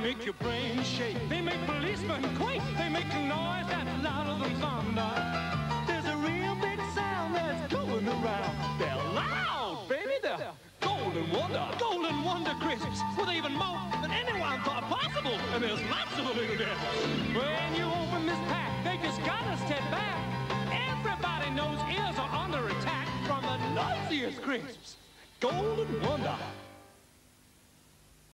make your brain shake. They make policemen quake. They make a noise that's louder than thunder. There's a real big sound that's going around. They're loud, baby. They're Golden Wonder. Golden Wonder crisps with even more than anyone thought possible. And there's lots of them in there. When you open this pack, they just gotta step back. Everybody knows ears are under attack from the noisiest crisps. Golden Wonder.